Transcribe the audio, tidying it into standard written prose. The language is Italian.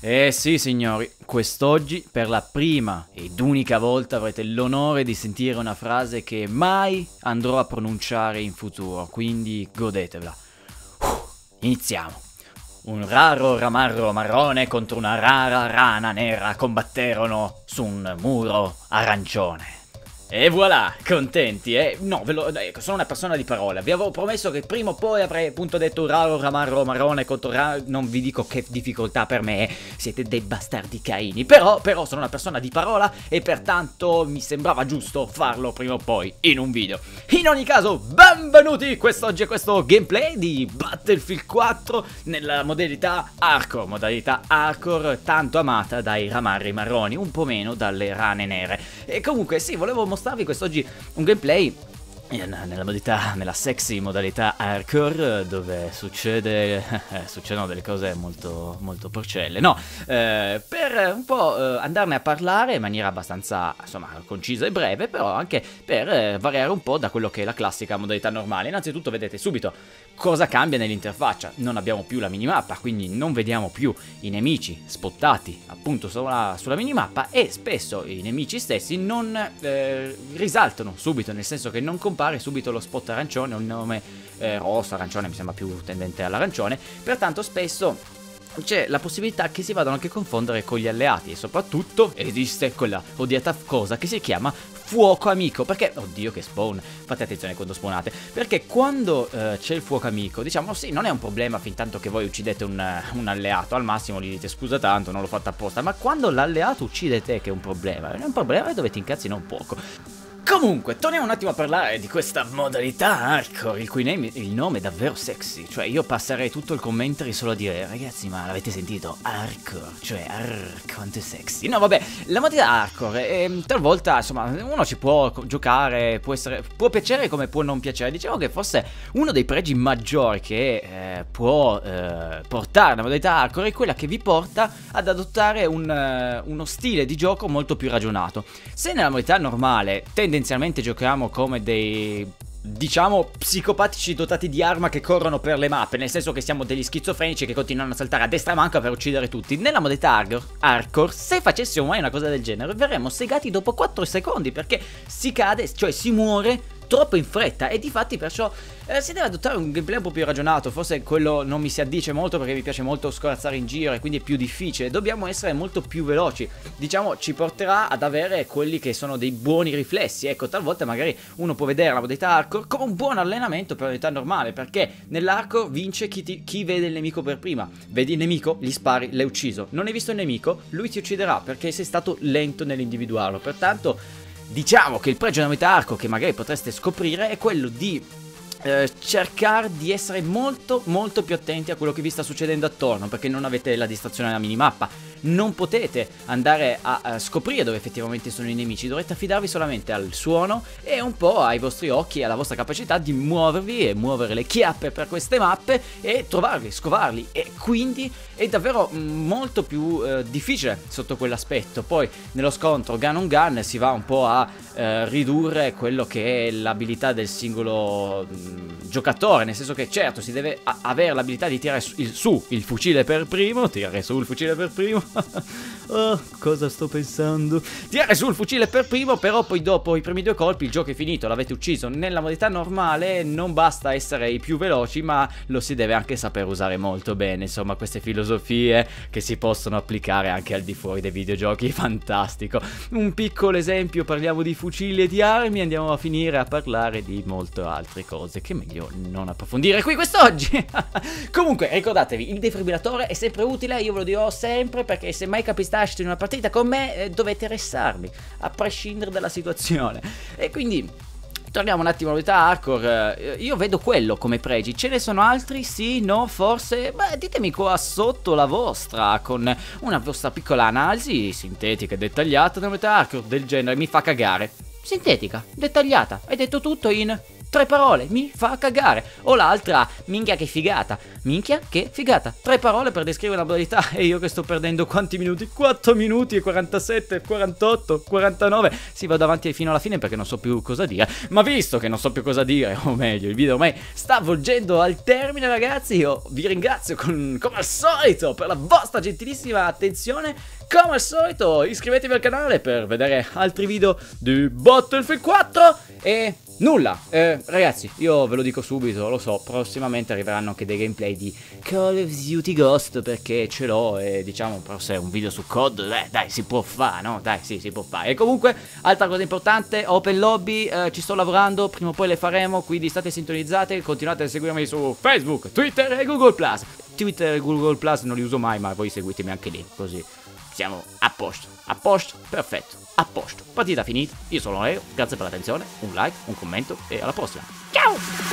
Eh sì signori, quest'oggi per la prima ed unica volta avrete l'onore di sentire una frase che mai andrò a pronunciare in futuro, quindi godetevela. Iniziamo. Un raro ramarro marrone contro una rara rana nera combatterono su un muro arancione. E voilà, contenti, eh? No, ecco, sono una persona di parole. Vi avevo promesso che prima o poi avrei appunto detto un raro ramarro marrone contro non vi dico che difficoltà per me, siete dei bastardi caini. Però sono una persona di parola e pertanto mi sembrava giusto farlo prima o poi in un video. In ogni caso, benvenuti quest'oggi a questo gameplay di Battlefield 4 nella modalità hardcore tanto amata dai ramarri marroni, un po' meno dalle rane nere. E comunque sì, volevo mostrarvi quest'oggi un gameplay nella sexy modalità hardcore, dove succedono delle cose molto porcelle. No, per un po' andarne a parlare in maniera abbastanza, insomma, concisa e breve, però anche per variare un po' da quello che è la classica modalità normale. Innanzitutto vedete subito cosa cambia nell'interfaccia. Non abbiamo più la minimappa, quindi non vediamo più i nemici spottati appunto sulla minimappa, e spesso i nemici stessi non risaltano subito, nel senso che non compare subito lo spot arancione o il nome rosso, arancione mi sembra più tendente all'arancione. Pertanto spesso c'è la possibilità che si vadano anche a confondere con gli alleati, e soprattutto esiste quella odiata cosa che si chiama fuoco amico. Perché, oddio che spawn, fate attenzione quando spawnate, perché quando c'è il fuoco amico, diciamo sì, non è un problema fin tanto che voi uccidete un alleato, al massimo gli dite scusa tanto, non l'ho fatto apposta. Ma quando l'alleato uccide te, che è un problema e dovete incazzare un poco. Comunque, torniamo un attimo a parlare di questa modalità hardcore, il cui nome è davvero sexy. Cioè, io passerei tutto il commentary solo a dire: ragazzi, ma l'avete sentito? Hardcore, cioè, quanto è sexy. No, vabbè, la modalità hardcore, talvolta, insomma, uno ci può giocare, può piacere come può non piacere. Diciamo che forse uno dei pregi maggiori che può portare la modalità hardcore è quella che vi porta ad adottare uno stile di gioco molto più ragionato. Se nella modalità normale tendenzialmente giochiamo come dei, diciamo, psicopatici dotati di arma che corrono per le mappe, nel senso che siamo degli schizofrenici che continuano a saltare a destra e manca per uccidere tutti, nella modalità hardcore, se facessimo mai una cosa del genere, verremmo segati dopo 4 secondi, perché si cade, cioè si muore troppo in fretta, e difatti perciò si deve adottare un gameplay un po' più ragionato. Forse quello non mi si addice molto, perché mi piace molto scorazzare in giro e quindi è più difficile. Dobbiamo essere molto più veloci, diciamo, ci porterà ad avere quelli che sono dei buoni riflessi. Ecco, talvolta magari uno può vedere la modalità hardcore come un buon allenamento per la modalità normale, perché nell'hardcore vince chi vede il nemico per prima. Vedi il nemico, gli spari, l'hai ucciso. Non hai visto il nemico, lui ti ucciderà perché sei stato lento nell'individuarlo. Pertanto diciamo che il pregio della modalità hardcore che magari potreste scoprire è quello di cercare di essere molto più attenti a quello che vi sta succedendo attorno, perché non avete la distrazione alla minimappa, non potete andare a scoprire dove effettivamente sono i nemici, dovrete affidarvi solamente al suono e un po' ai vostri occhi e alla vostra capacità di muovervi e muovere le chiappe per queste mappe e trovarli, scovarli, e quindi è davvero molto più difficile sotto quell'aspetto. Poi nello scontro gun on gun si va un po' a ridurre quello che è l'abilità del singolo giocatore, nel senso che certo si deve avere l'abilità di tirare su il fucile per primo, tirare su il fucile per primo oh, cosa sto pensando? Tirare su il fucile per primo, però poi dopo i primi 2 colpi il gioco è finito, l'avete ucciso. Nella modalità normale non basta essere i più veloci, ma lo si deve anche saper usare molto bene. Insomma, queste filosofie che si possono applicare anche al di fuori dei videogiochi, fantastico. Un piccolo esempio, parliamo di fucili e di armi, andiamo a finire a parlare di molte altre cose che è meglio non approfondire qui quest'oggi. Comunque ricordatevi, il defibrillatore è sempre utile, io ve lo dirò sempre, perché se mai capistate in una partita con me dovete restarmi a prescindere dalla situazione. E quindi torniamo un attimo alla modalità hardcore. Io vedo quello come pregi. Ce ne sono altri? Sì? No? Forse? Beh, ditemi qua sotto la vostra, con una vostra piccola analisi sintetica e dettagliata della modalità hardcore del genere. Mi fa cagare. Sintetica, dettagliata, hai detto tutto in 3 parole, mi fa cagare. O l'altra, minchia che figata. Minchia che figata. 3 parole per descrivere una modalità e io che sto perdendo quanti minuti? 4 minuti e 47, 48, 49. Sì, vado avanti fino alla fine perché non so più cosa dire. Ma visto che non so più cosa dire, o meglio, il video ormai sta volgendo al termine, ragazzi, io vi ringrazio come al solito per la vostra gentilissima attenzione. Come al solito iscrivetevi al canale per vedere altri video di Battlefield 4 e nulla, ragazzi, io ve lo dico subito, lo so, prossimamente arriveranno anche dei gameplay di Call of Duty Ghost perché ce l'ho e diciamo, però se è un video su COD, dai, si può fare, no? Dai, sì, si può fare. E comunque, altra cosa importante, Open Lobby, ci sto lavorando, prima o poi le faremo, quindi state sintonizzate, continuate a seguirmi su Facebook, Twitter e Google+. Twitter e Google+, non li uso mai, ma voi seguitemi anche lì, così siamo a posto, perfetto, a posto. Partita finita, io sono Leo, grazie per l'attenzione, un like, un commento e alla prossima. Ciao!